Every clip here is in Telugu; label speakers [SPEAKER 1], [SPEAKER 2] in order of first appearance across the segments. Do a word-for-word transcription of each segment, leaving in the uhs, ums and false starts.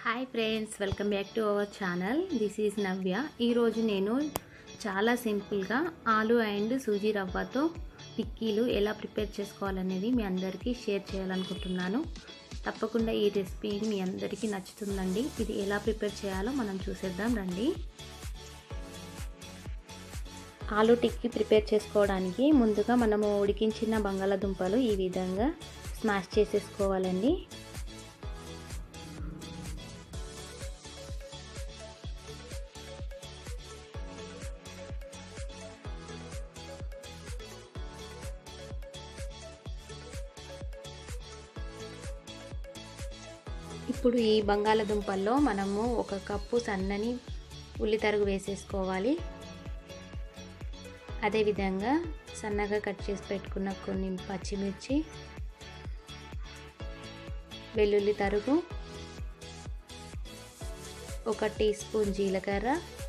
[SPEAKER 1] Hi friends, welcome back to our channel. This is Navya. ఈరోజు నేను చాలా సింపుల్గా ఆలు అండ్ సూజీ రవ్వతో టిక్కీలు ఎలా ప్రిపేర్ చేసుకోవాలనేది మీ అందరికీ షేర్ చేయాలనుకుంటున్నాను. తప్పకుండా ఈ రెసిపీ మీ అందరికీ నచ్చుతుందండి. ఇది ఎలా ప్రిపేర్ చేయాలో మనం చూసేద్దాం రండి. ఆలు టిక్కీ ప్రిపేర్ చేసుకోవడానికి ముందుగా మనము ఉడికించిన బంగాళాదుంపలు ఈ విధంగా స్మాష్ చేసేసుకోవాలండి. ఇప్పుడు ఈ బంగాళాదుంపల్లో మనము ఒక కప్పు సన్నని ఉల్లి తరుగు వేసేసుకోవాలి. అదేవిధంగా సన్నగా కట్ చేసి పెట్టుకున్న కొన్ని పచ్చిమిర్చి, వెల్లుల్లి తరుగు, ఒక టీ స్పూన్ జీలకర్ర,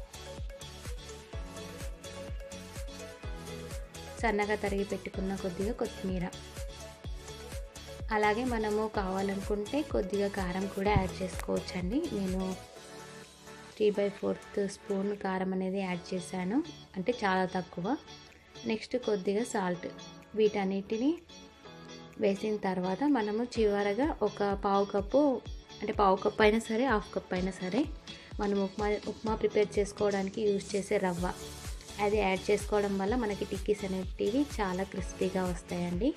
[SPEAKER 1] సన్నగా తరిగి పెట్టుకున్న కొద్దిగా కొత్తిమీర, అలాగే మనము కావాలనుకుంటే కొద్దిగా కారం కూడా యాడ్ చేసుకోవచ్చండి. నేను త్రీ బై ఫోర్త్ స్పూన్ కారం అనేది యాడ్ చేశాను, అంటే చాలా తక్కువ. నెక్స్ట్ కొద్దిగా సాల్ట్. వీటన్నిటిని వేసిన తర్వాత మనము చివరగా ఒక పావు కప్పు, అంటే పావు కప్పు అయినా సరే హాఫ్ కప్ అయినా సరే మనం ఉప్మా ఉప్మా ప్రిపేర్ చేసుకోవడానికి యూజ్ చేసే రవ్వ, అది యాడ్ చేసుకోవడం వల్ల మనకి టిక్కీస్ అనేటివి చాలా క్రిస్పీగా వస్తాయండి.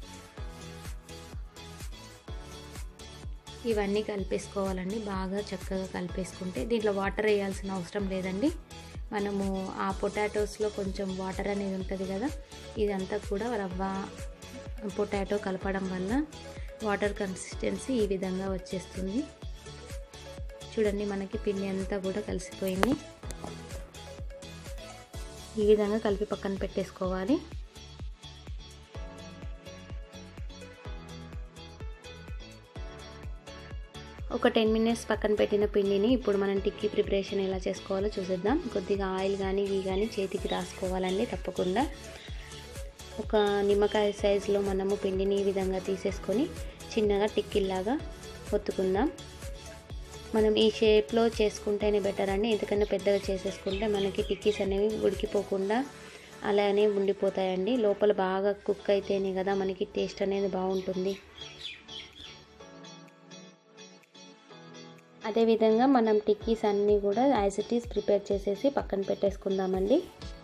[SPEAKER 1] ఇవన్నీ కలిపేసుకోవాలండి. బాగా చక్కగా కలిపేసుకుంటే దీంట్లో వాటర్ వేయాల్సిన అవసరం లేదండి. మనము ఆ పొటాటోస్లో కొంచెం వాటర్ అనేది ఉంటుంది కదా, ఇదంతా కూడా రవ్వ పొటాటో కలపడం వల్ల వాటర్ కన్సిస్టెన్సీ ఈ విధంగా వచ్చేస్తుంది. చూడండి, మనకి పిండి అంతా కూడా కలిసిపోయింది. ఈ విధంగా కలిపి పక్కన పెట్టేసుకోవాలి. ఒక టెన్ మినిట్స్ పక్కన పెట్టిన పిండిని ఇప్పుడు మనం టిక్కీ ప్రిపరేషన్ ఎలా చేసుకోవాలో చూసేద్దాం. కొద్దిగా ఆయిల్ కానీ ఇవి కానీ చేతికి రాసుకోవాలండి తప్పకుండా. ఒక నిమ్మకాయ సైజులో మనము పిండిని ఈ విధంగా తీసేసుకొని చిన్నగా టిక్కీలాగా ఒత్తుకుందాం. మనం ఈ షేప్లో చేసుకుంటేనే బెటర్ అండి, ఎందుకంటే పెద్దగా చేసేసుకుంటే మనకి టిక్కీస్ అనేవి ఉడికిపోకుండా అలానే ఉండిపోతాయండి. లోపల బాగా కుక్ అయితేనే కదా మనకి టేస్ట్ అనేది బాగుంటుంది. అదేవిధంగా మనం టిక్కీస్ అన్నీ కూడా యాజ్ ఇట్ ఈస్ ప్రిపేర్ చేసేసి పక్కన పెట్టేసుకుందామండి.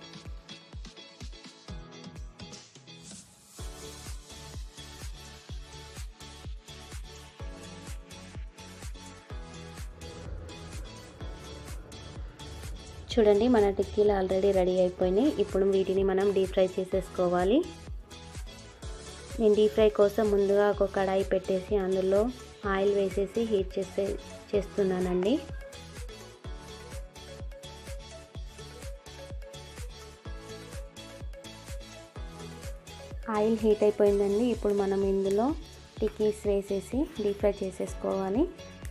[SPEAKER 1] చూడండి, మన టిక్కీలు ఆల్రెడీ రెడీ అయిపోయినాయి. ఇప్పుడు వీటిని మనం డీప్ ఫ్రై చేసేసుకోవాలి. నేను డీప్ ఫ్రై కోసం ముందుగా ఒక కడాయి పెట్టేసి అందులో ఆయిల్ వేసేసి హీట్ చేసే చేస్తున్నానండి. ఆయిల్ హీట్ అయిపోయిందండి. ఇప్పుడు మనం ఇందులో టిక్కీస్ వేసేసి డీప్ ఫ్రై చేసేసుకోవాలి.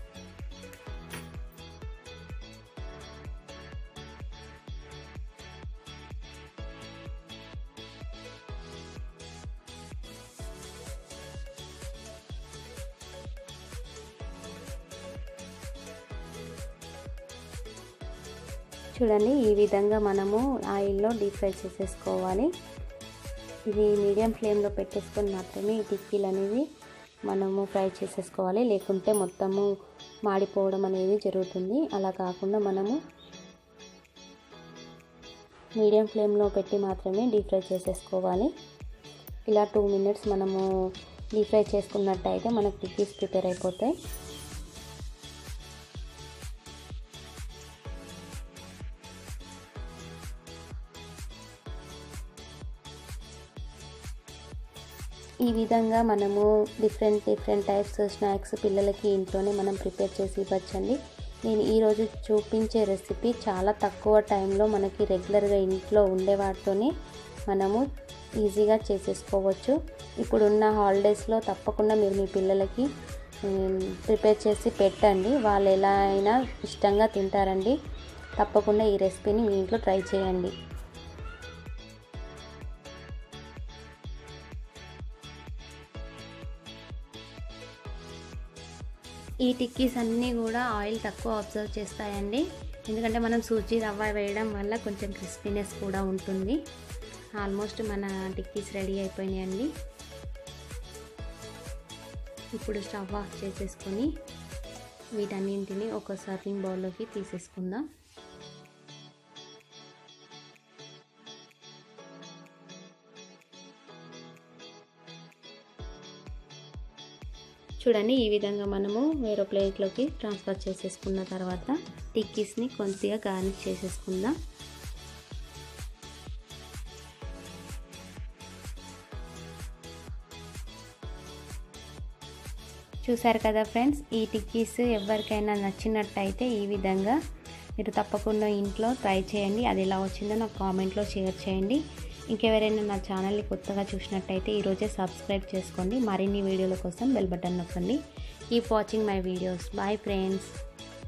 [SPEAKER 1] చూడండి, ఈ విధంగా మనము ఆయిల్లో డీప్ ఫ్రై చేసేసుకోవాలి. ఇది మీడియం ఫ్లేమ్లో పెట్టేసుకొని మాత్రమే ఈ టిక్కీలు అనేవి మనము ఫ్రై చేసేసుకోవాలి, లేకుంటే మొత్తము మాడిపోవడం అనేది జరుగుతుంది. అలా కాకుండా మనము మీడియం ఫ్లేమ్లో పెట్టి మాత్రమే డీప్ ఫ్రై చేసేసుకోవాలి. ఇలా టూ మినిట్స్ మనము డీప్ ఫ్రై చేసుకున్నట్టయితే మనకు టిక్కీస్ ప్రిపేర్ అయిపోతాయి. ఈ విధంగా మనము డిఫరెంట్ డిఫరెంట్ టైప్స్ స్నాక్స్ పిల్లలకి ఇంట్లోనే మనం ప్రిపేర్ చేసి ఇవ్వచ్చండి. నేను ఈరోజు చూపించే రెసిపీ చాలా తక్కువ టైంలో మనకి రెగ్యులర్గా ఇంట్లో ఉండే వాటితోనే మనము ఈజీగా చేసేసుకోవచ్చు. ఇప్పుడున్న హాలిడేస్లో తప్పకుండా మీరు మీ పిల్లలకి ప్రిపేర్ చేసి పెట్టండి. వాళ్ళు ఎలా అయినా ఇష్టంగా తింటారండి. తప్పకుండా ఈ రెసిపీని మీ ఇంట్లో ట్రై చేయండి. ఈ టిక్కీస్ అన్నీ కూడా ఆయిల్ తక్కువ అబ్జర్వ్ చేస్తాయండి, ఎందుకంటే మనం సూజీ రవ్వ వేయడం వల్ల కొంచెం క్రిస్పీనెస్ కూడా ఉంటుంది. ఆల్మోస్ట్ మన టిక్కీస్ రెడీ అయిపోయినాయండి. ఇప్పుడు స్టవ్ ఆఫ్ చేసేసుకొని వీటన్నింటిని ఒక సర్వింగ్ బౌల్లోకి తీసేసుకుందాం. చూడండి, ఈ విధంగా మనము వేరే ప్లేట్లోకి ట్రాన్స్ఫర్ చేసేసుకున్న తర్వాత టిక్కీస్ని కొద్దిగా గార్నిష్ చేసేసుకుందాం. చూసారు కదా ఫ్రెండ్స్, ఈ టిక్కీస్ ఎవరికైనా నచ్చినట్టయితే ఈ విధంగా మీరు తప్పకుండా ఇంట్లో ట్రై చేయండి. అది ఎలా వచ్చిందో నాకు కామెంట్లో షేర్ చేయండి. ఇంకెవరైనా నా ఛానల్ని కొత్తగా చూసినట్టయితే ఈరోజే సబ్స్క్రైబ్ చేసుకోండి. మరిన్ని వీడియోల కోసం బెల్ బటన్ నొక్కండి. Keep watching my videos. Bye friends.